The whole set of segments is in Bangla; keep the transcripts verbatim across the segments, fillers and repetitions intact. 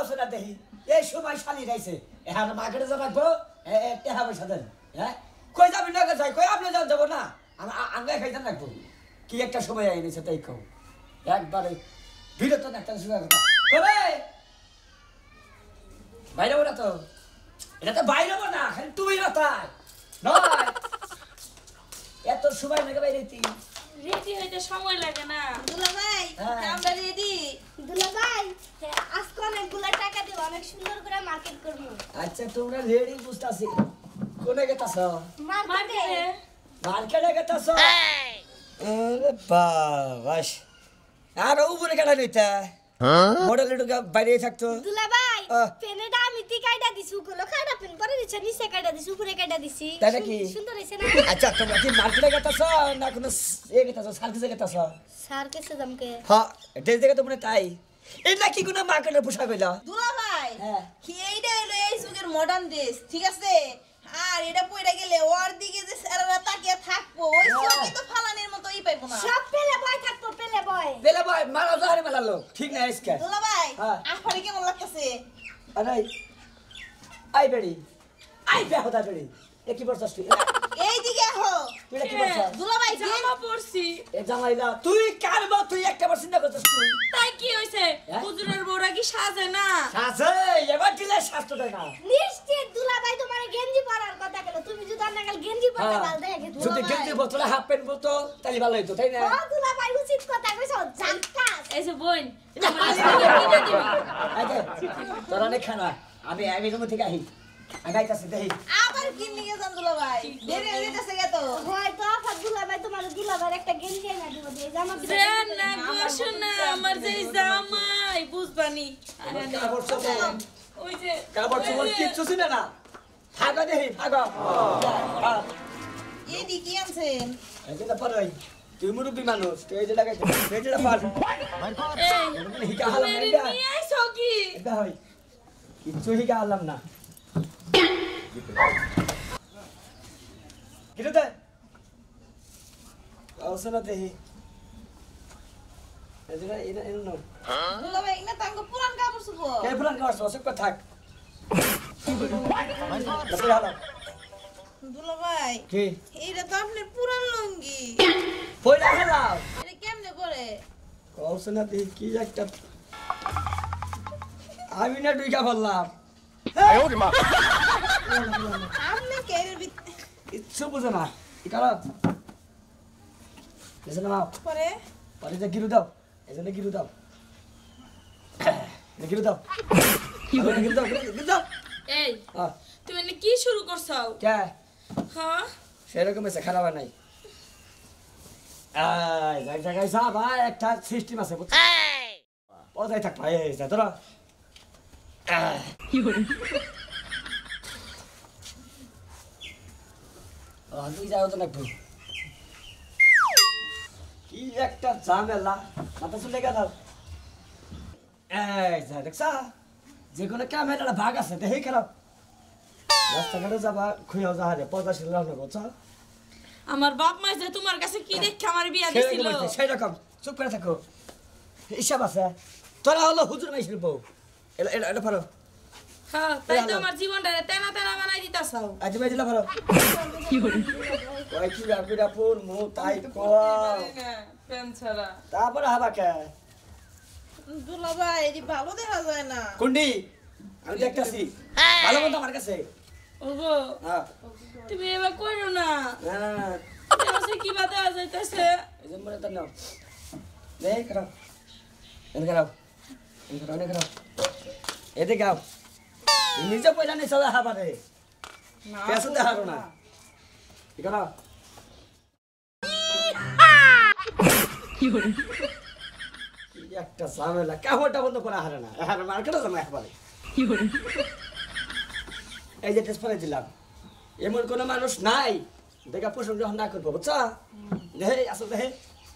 আলোচনা দেখি এই সময় শালি রাইছে এখন মার্কেটে যা রাখবো টেহা পয়সা দেন হ্যাঁ কই যাবি না যাই কই আপনি যান যাবো না আমরা খাইতে রাখবো কি একটা সময় আইনিছে তাই কও একবারে ভিড়ে তো একটা সময় কথা কবে বাইরে ওরা তো এটা তো বাইরে না খালি তুমি মাথায় নয় এত সময় লাগে বাইরে রেডি হইতে সময় লাগে না দুলা ভাই আমরা রেডি দুলা ভাই আজকে অনেকগুলো টাকা দিব অনেক সুন্দর করে মার্কেট করব আচ্ছা তোমরা রেডি বুঝতাছি কোনে গেতাছ মার্কেটে মার্কেটে গেতাছ আরে বাবাস আর উপরে কেডা লইতা হ্যাঁ মডেল এটুকা বাইরে থাকতো দুলা ভাই পেনেটা আমি তি কাইডা দিছু গুলো কাইডা পেন পরে দিছ নিচে কাইডা দিছু উপরে কাইডা দিছি তাই কি সুন্দর হইছে না আচ্ছা তোমরা কি মার্কেটে গেতাছ না কোন এ গেতাছ সার্কাসে গেতাছ সার্কাসে জামকে হ্যাঁ দেশ দেখে তোমরা তাই এটা কি কোন মার্কেটে পোশাক হইলা দুলা ভাই হ্যাঁ কি এইটা হলো এই যুগের মডার্ন ড্রেস ঠিক আছে আর এটা পয়রা গেলে ওর দিকে যে সারারা তাকিয়ে থাকবো ওই সময় তো ফালানের মতো ই পাইবো না সব পেলে বয় থাকতো পেলে বয় পেলে বয় মারা জাহারে মেলালো ঠিক না ইসকে দুলা ভাই হ্যাঁ আফারে কেমন লাগতেছে আরে আই বেড়ি আই বেহদা বেড়ি এ কি বলছস তুই এই দিকে আহো তুই কি বলছস দুলা ভাই জামা পরছি এ জামাইলা তুই কার বা তুই একটা বার চিন্তা করছস তুই তাই কি হইছে হুজুরের বউরা কি সাজে না সাজে এবার দিলে শাস্ত্র দেয় না নিশ্চিত দুলা ভাই তোমার গেঞ্জি পরার কথা কইলো তুমি যদি নাগাল গেঞ্জি পরতে ভাল দেখে দুলা যদি গেঞ্জি বোতলে হাফ প্যান্ট বলতো তাহলে ভালো হইতো তাই না ও দুলা ভাই উচিত কথা কইছো জাক্কাস এই যে বোন আমার স্কুলে কিনে দিবি আচ্ছা তোরা নে খানা আমি আমি রুম থেকে আহি আগাইতাছি দেখি আবার কি নিয়ে যান দুলা ভাই দেরি হয়ে গেছে গে তো হয়তো আফা দুলা ভাই তোমার দুলা ভাই একটা গেঞ্জি এনে দিব দিয়ে জামা দিব দেন না বসো না আমার যে জামাই বুঝবানি কাপড় চোপড় ওই যে কাপড় চোপড় কিচ্ছু ছিল না ভাগা দেখি ভাগা এই দি কি আনছেন এই যে পারই তুই মুরব্বি মানুষ তুই এই যে লাগাইছ এই যে পার এই হিকা হালাম মেরে না নিয়ে আইছো কি এটা হই কিচ্ছু হিকা হালাম না কিরে দে আওসনা দেহি এদিকে এনে এনে নো দুলা ভাই না তাঙ্গ পুরান কাপড় সুবো কে পুরান কাপড় সব কো থাক লপে হালাম দুলা ভাই কি এইটা তো আপনার পুরান লুঙ্গি পয়লা হালাম এটা কেমনে করে আওসনা দেহি কি একটা আমি না দুইটা বললাম আপনি কেরের ভিতরে কিচ্ছু বুঝে না কি করো এসে নাও পরে পরে যে গিরু দাও এজন্য গিরু দাও গিরু দাও কি বলে গিরু দাও গিরু দাও এই হ্যাঁ তুমি এনে কি শুরু করছো কে হ্যাঁ সেরকম এসে খারাপ নাই আই যাই জায়গায় যা ভাই একটা সিস্টেম আছে বুঝছো পদাই থাক ভাই এই যা তোরা কি হলো আহ তুই যাও তো নাকবো কি একটা ঝামেলা মাথা চলে গেল এই যা দেখছা যে কোনো কামের একটা ভাগ আছে দেখেই খারাপ রাস্তাঘাটে যাবা খুঁয়াও যা হারে পঁচাশি লাখ বলছ আমার বাপ মা যে তোমার কাছে কি দেখে আমার বিয়া দিছিল সেই রকম চুপ করে থাকো হিসাব আছে তোরা হলো হুজুর মাইছিল বউ এটা এটা এটা পারো হ্যাঁ তাই তো আমার জীবনটা তেনা তেনা বানাই দিতাছো আজ মাই দিলা পারো কি হলো ওই কি রাপিডা পুর মু তাই কো পেন ছাড়া তারপরে হাবা কে দুলা ভাই এটি ভালো দেখা যায় না কুন্ডি আমি দেখতাছি ভালো মতো আমার কাছে ওগো হ্যাঁ তুমি এবার কইরো না না না না আছে কি বাদে আ যাইতাছে এই যে মনে তো নাও দেখ করো এদিকে রাও এদিকে রাও এদিকে রাও এদিকে গাও নিজে পয়সা নিয়ে চলে হাবারে পেছন দে হারো না কি করো কি হলো একটা ঝামেলা কাপড়টা বন্ধ করে হারে না হারে মার্কেটে জমা একবারে কি হলো এই যে টেস্ট করে দিলাম এমন কোনো মানুষ নাই দেখা প্রসঙ্গ গ্রহণ না করবো বুঝছো দেহে আসল দেহে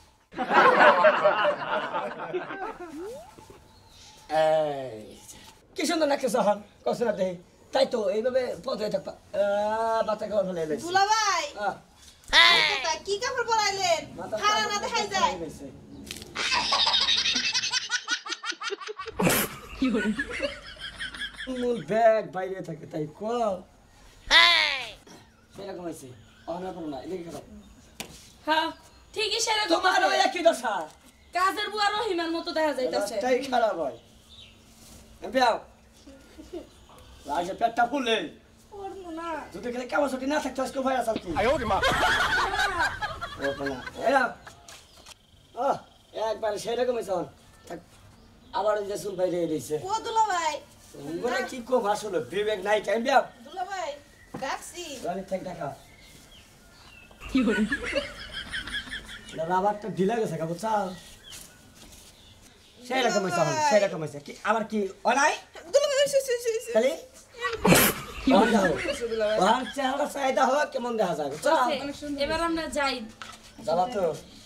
কি সুন্দর নাকছে হন কষ্ট না দেহে তাই তো এইভাবে পথ হয়ে থাকবা বাচ্চা খাওয়ার ফেলে এলাইছি দুলা ভাই কি কাপড় পরাইলেন খারা না দেখাই যায় কি হলো মূল ব্যাগ বাইরে থাকে তাই কল সেরকম হয়েছে অনা করো না এদিকে খারাপ হ্যাঁ ঠিকই সেরকম তোমারও আছে। একই দশা কাজের বুয়া রহিমার মতো দেখা যাইতাছে রাস্তাই খারাপ হয় বেয়াও রাজে পেটটা ফুলে করবো না যদি খেলে কেমন ছুটি না থাকতো আজকে ভয় আসাল তুই এরা ও একবার সেরকম হয়েছে থাক আবার ওই যে চুল বাইরে রয়েছে ও দুলা ভাই ওরা কি কম আসলে বিবেক নাই টাইম বেয়াও দুলা ভাই ডাকছি রানি থাক দেখা রাবারটা ঢিলা গেছে কাবু চাল সেরকম হয়েছে এখন সেরকম হয়েছে কি আবার কি অনাই দুলা ভাই শুই শুই শুই শুই খালি ওহার চেহারা চাহিদা হোক কেমন দেখা যায় চল এবার আমরা যাই যাবা তো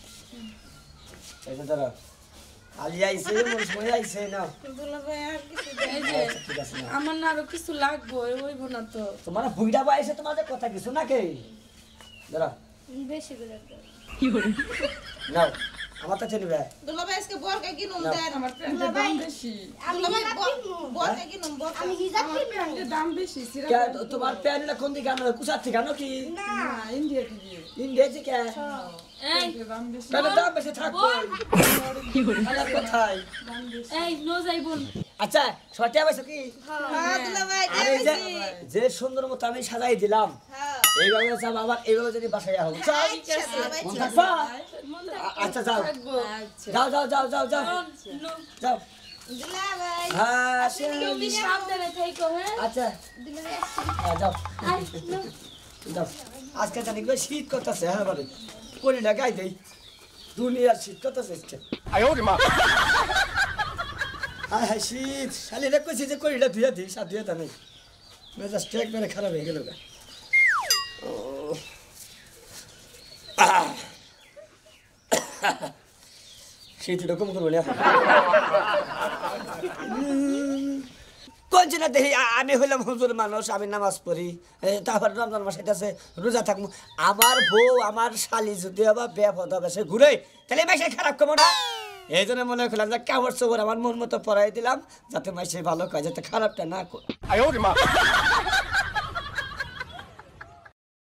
এই যে ধরো আলি আইছে মনে সময় আইছে না দুলা ভাই আর কিছু এই যে আচ্ছা, ঠিক আছে না আমার না আরো কিছু লাগবো হইব না তো তোমার বুইড়া বাইছে তোমাদের কথা কিছু না কে ধরো বেশি করে দাও। নাও আমার কাছে নিবে দুলা ভাই আজকে বরকা কিনুম না। দেন আমার দুলা ভাই আমি দুলা ভাই হিজাব কিনবো। বরকা কিনুম বরকা আমি হিজাব কিনবো। দাম বেশি কে তোমার প্যান্টটা কোন দিকে আনো কুসার থেকে আনো কি না ইন্ডিয়া থেকে ইন্ডিয়া থেকে এই দাম বেশি প্যান্টের দাম বেশি থাকবে আলাদা কোথায় এই নো যাই বোন আচ্ছা সঠিক আছে কি হ্যাঁ দুলা ভাই আর এই যে যে সুন্দর মতো আমি সাজাই দিলাম হ্যাঁ এইভাবে যাব আবার এইভাবে যদি বাসায় আহো চল আচ্ছা দুলা ভাই মন থাকবা? আ- আচ্ছা যাও থাকবো যাও যাও যাও যাও যাও নো যাও দুলা ভাই হ্যাঁ তুমি সাবধানে থাইকো হ্যাঁ আচ্ছা দুলা ভাই হ্যাঁ, যাও আই নো যাও আজকে জানি কি শীত করতেছে হ্যাঁ বাড়ি করি না গাই দেই দুনিয়ার শীত করতেছে আজকে হ্যাঁ হ্যাঁ শীত শালি রে কইছি যে করিটা ধুয়ে দিই সা ধুয়ে তা নেই মেজাজটা একবারে খারাপ হয়ে গেল গা ও আহ। শীত এরকম করবো না কোনছি না দেখি আ- আমি হইলাম হুজুর মানুষ আমি নামাজ পড়ি এ, তারপর রমজান মাস আছে রোজা থাকবো আমার বউ আমার শালি যদি আবার বেপদ হবে সে ঘুরে তাহলে মাসে খারাপ করবো না এই জন্য মনে করলাম যে কাপড় চোপড় আমার মন মতো পরাই দিলাম যাতে মাসে ভালো কাজ যাতে খারাপটা না করে